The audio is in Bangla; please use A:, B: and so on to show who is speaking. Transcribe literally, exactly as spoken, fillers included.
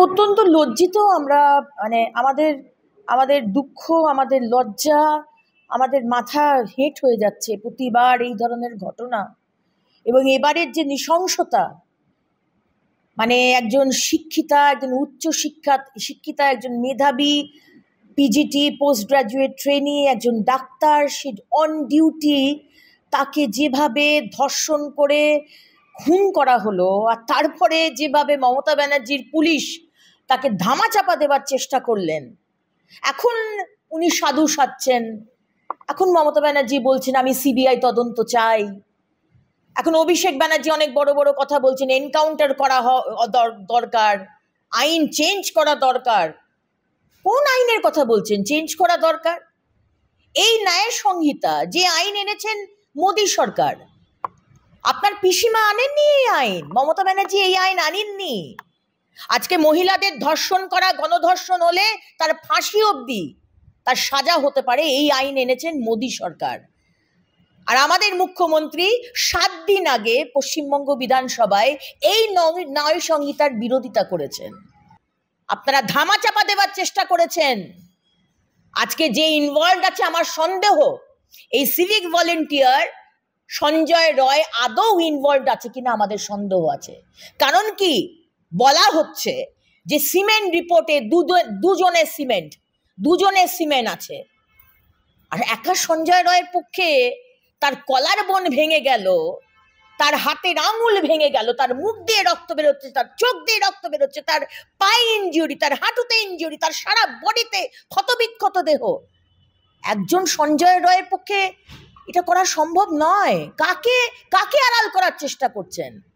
A: অত্যন্ত লজ্জিত আমরা, মানে আমাদের আমাদের দুঃখ, আমাদের লজ্জা, আমাদের মাথা হেঁট হয়ে যাচ্ছে প্রতিবার এই ধরনের ঘটনা। এবং এবারের যে নৃশংসতা, মানে একজন শিক্ষিতা, একজন উচ্চ শিক্ষা শিক্ষিতা একজন মেধাবী পিজিটি পোস্ট গ্রাজুয়েট ট্রেনি, একজন ডাক্তার, সে অন ডিউটি, তাকে যেভাবে ধর্ষণ করে খুন করা হলো, আর তারপরে যেভাবে মমতা ব্যানার্জির পুলিশ তাকে ধামাচাপা দেবার চেষ্টা করলেন। এখন উনি সাধু সাজছেন, এখন মমতা ব্যানার্জি বলছেন আমি সিবিআই তদন্ত চাই। এখন অভিষেক ব্যানার্জি অনেক বড় বড় কথা বলছেন, এনকাউন্টার করা দরকার, আইন চেঞ্জ করা দরকার। কোন আইনের কথা বলছেন চেঞ্জ করা দরকার? এই ন্যায় সংহিতা যে আইন এনেছেন মোদী সরকার, আপনার পিসিমা আনেননি এই আইন, মমতা ব্যানার্জি এই আইন আনেননি। আজকে মহিলাদের ধর্ষণ করা, গণধর্ষণ হলে তার ফাঁসি অবধি তার সাজা হতে পারে, এই আইন এনেছেন মোদী সরকার। আর আমাদের মুখ্যমন্ত্রী সাত দিন আগে পশ্চিমবঙ্গ বিধানসভায় এই ন্যায় সংহিতার বিরোধিতা করেছেন। আপনারা ধামাচাপা দেবার চেষ্টা করেছেন। আজকে যে ইনভলভড আছে, আমার সন্দেহ এই সিভিক ভলেন্টিয়ার সঞ্জয় রয় আদৌ ইনভলভড আছে কিনা আমাদের সন্দেহ আছে। কারণ কি, বলা হচ্ছে যে সিমেন্ট রিপোর্টে দুজনের সিমেন্ট দুজনের সিমেন্ট আছে, আর একা সঞ্জয় রয়ের পক্ষে তার কলার বোন ভেঙে গেল, তার হাতের আঙুল ভেঙে গেল, তার মুখ দিয়ে রক্ত বেরোচ্ছে, তার চোখ দিয়ে রক্ত বেরোচ্ছে, তার পায়ে ইনজুরি, তার হাঁটুতে ইনজুরি, তার সারা বডিতে ক্ষতবিক্ষত দেহ। একজন সঞ্জয় রয়ের পক্ষে এটা করা সম্ভব নয়। কাকে কাকে আড়াল করার চেষ্টা করছেন?